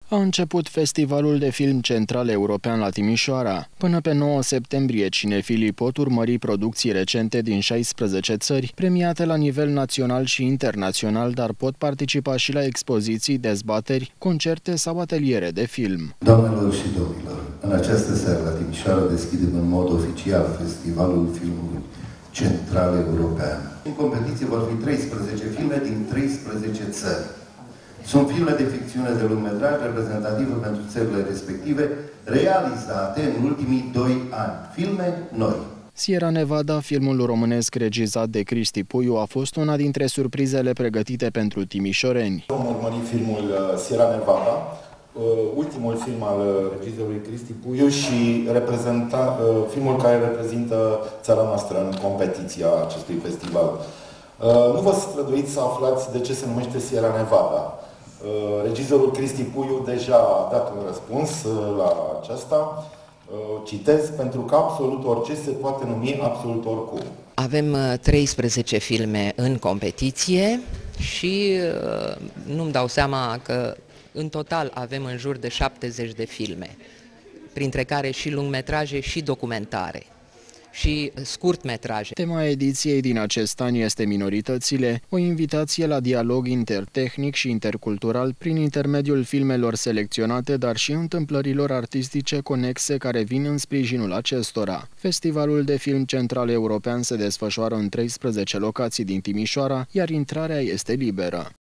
A început Festivalul de Film Central European la Timișoara. Până pe 9 septembrie, cinefilii pot urmări producții recente din 16 țări, premiate la nivel național și internațional, dar pot participa și la expoziții, dezbateri, concerte sau ateliere de film. Doamnelor și domnilor, în această seară la Timișoara deschidem în mod oficial Festivalul Filmului Central European. În competiție vor fi 13 filme din 13 țări. Sunt filme de ficțiune de lungmetraj reprezentative pentru țările respective, realizate în ultimii 2 ani. Filme noi. Sierra Nevada, filmul românesc regizat de Cristi Puiu, a fost una dintre surprizele pregătite pentru timișoreni. Vom urmări filmul Sierra Nevada, ultimul film al regizorului Cristi Puiu și filmul care reprezintă țara noastră în competiția acestui festival. Nu vă străduiți să aflați de ce se numește Sierra Nevada. Regizorul Cristi Puiu deja a dat un răspuns la aceasta. Citez, pentru că absolut orice se poate numi absolut oricum. Avem 13 filme în competiție și nu-mi dau seama că în total avem în jur de 70 de filme, printre care și lungmetraje și documentare și scurtmetraje. Tema ediției din acest an este Minoritățile, o invitație la dialog intertehnic și intercultural prin intermediul filmelor selecționate, dar și întâmplărilor artistice conexe care vin în sprijinul acestora. Festivalul de Film Central European se desfășoară în 13 locații din Timișoara, iar intrarea este liberă.